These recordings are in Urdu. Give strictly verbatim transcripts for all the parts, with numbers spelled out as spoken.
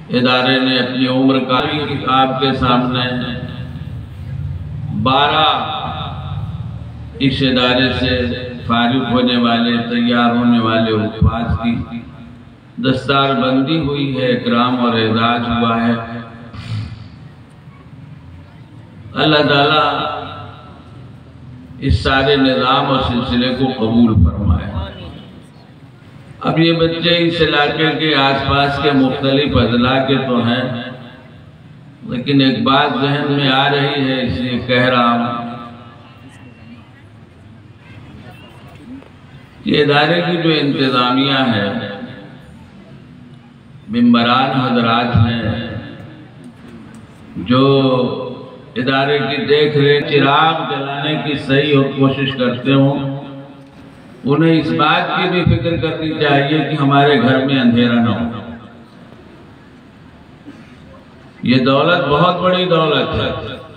ادارے نے اپنی عمر کاری کتاب کے سامنے بارہ اس ادارے سے فارغ ہونے والے تیار ہونے والے حفاظ کی دستار بندی ہوئی ہے، اکرام اور اعزاز ہوا ہے۔ اللہ تعالیٰ اس سارے نظام اور سلسلے کو قبول فرمائے۔ اب یہ بچے اس علاقے کے آس پاس کے مختلف اضلاع کے تو ہیں، لیکن ایک بات ذہن میں آ رہی ہے، اس لیے کہہ رہا ہوں کہ ادارے کی جو انتظامیہ ہے، ممبران حضرات ہیں جو ادارے کی دیکھ ریکھ چراغ جلانے کی صحیح اور کوشش کرتے ہوں، انہیں اس بات کی بھی فکر کرنی چاہیے کہ ہمارے گھر میں اندھیرا نہ ہو۔ یہ دولت بہت بڑی دولت ہے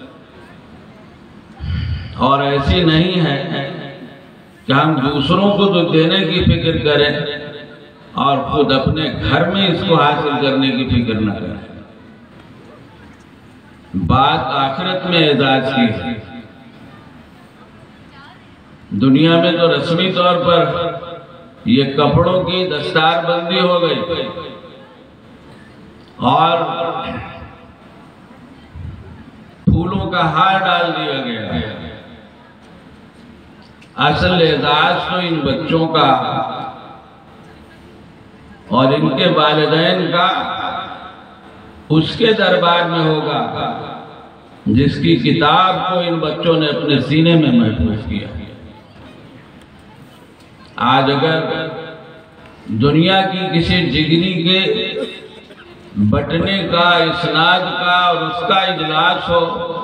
اور ایسی نہیں ہے کہ ہم دوسروں کو تو دینے کی فکر کریں اور خود اپنے گھر میں اس کو حاصل کرنے کی فکر نہ کریں۔ بات آخرت میں اعزاز کی ہے۔ دنیا میں تو رسمی طور پر یہ کپڑوں کی دستار بندی ہو گئی اور پھولوں کا ہار ڈال دیا گیا۔ اصل اعزاز تو ان بچوں کا اور ان کے والدین کا اس کے دربار میں ہوگا جس کی کتاب کو ان بچوں نے اپنے سینے میں محفوظ کیا۔ آج اگر دنیا کی کسی ڈگری کے بٹنے کا، اسناد کا اور اس کا اجلاس ہو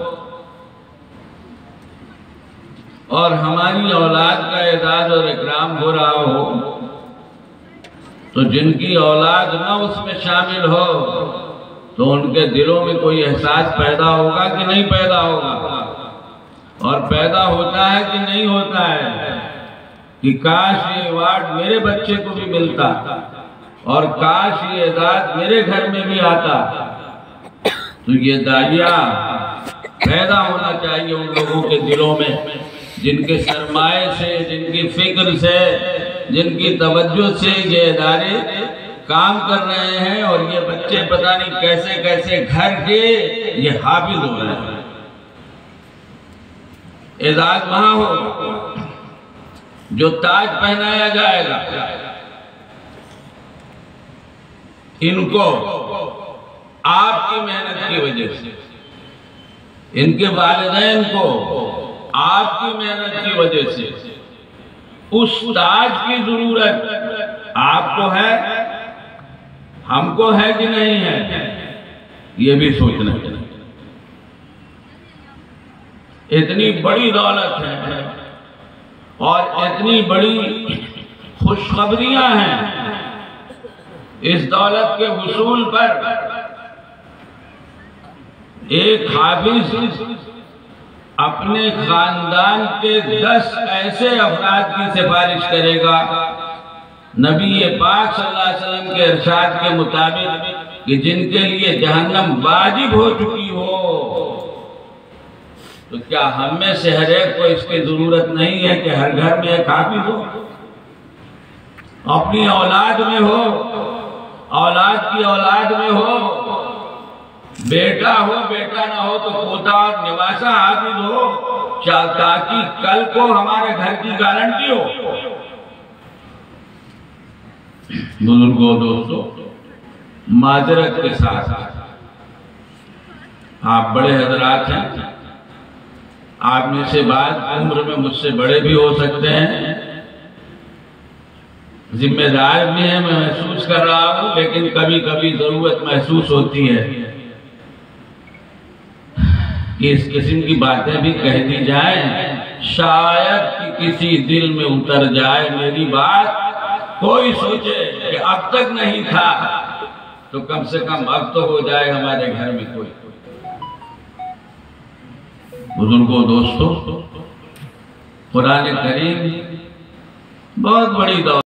اور ہماری اولاد کا اعزاز اور اکرام ہو رہا ہو، تو جن کی اولاد نہ اس میں شامل ہو تو ان کے دلوں میں کوئی احساس پیدا ہوگا کہ نہیں پیدا ہوگا، اور پیدا ہوتا ہے کہ نہیں ہوتا ہے کہ کاش یہ ایوارڈ میرے بچے کو بھی ملتا اور کاش یہ اعزاز میرے گھر میں بھی آتا۔ تو یہ داعیہ پیدا ہونا چاہیے ان لوگوں کے دلوں میں جن کے سرمائے سے، جن کی فکر سے، جن کی توجہ سے یہ ادارے کام کر رہے ہیں، اور یہ بچے پتہ نہیں کیسے کیسے گھر کے یہ حافظ ہو رہے ہیں۔ اعزاز وہاں ہو جو تاج پہنایا جائے گا، ان کو آپ کی محنت کی وجہ سے، ان کے والدین کو آپ کی محنت کی وجہ سے اس تاج کی ضرورت آپ کو ہے، ہم کو ہے کہ نہیں ہے، یہ بھی سوچنا چاہیے۔ اتنی بڑی دولت ہے اور اتنی بڑی خوشخبریاں ہیں اس دولت کے حصول پر۔ ایک حافظ اپنے خاندان کے دس ایسے افراد کی سفارش کرے گا نبی پاک صلی اللہ علیہ وسلم کے ارشاد کے مطابق کہ جن کے لیے جہنم واجب ہو چکی ہو، تو کیا ہم میں سے ہر ایک کو اس کی ضرورت نہیں ہے کہ ہر گھر میں ایک حافظ ہو؟ اپنی اولاد میں ہو، اولاد کی اولاد میں ہو، بیٹا ہو بیٹا نہ ہو تو پوتا اور نواسا حافظ ہو، تاکہ کل کو ہمارے گھر کی گارنٹی ہو۔ بزرگوں، دوستو، معذرت کے ساتھ آپ بڑے حضرات ہیں، آپ میں سے بعض عمر میں مجھ سے بڑے بھی ہو سکتے ہیں، ذمہ دار بھی ہیں، میں محسوس کر رہا ہوں، لیکن کبھی کبھی ضرورت محسوس ہوتی ہے کہ اس قسم کی باتیں بھی کہہ دی جائیں، شاید کہ کسی دل میں اتر جائے میری بات، کوئی سوچے کہ اب تک نہیں تھا تو کم سے کم اب تو ہو جائے ہمارے گھر میں کوئی۔ بزرگوں، دوستو، قرآن کریم بہت بڑی دولت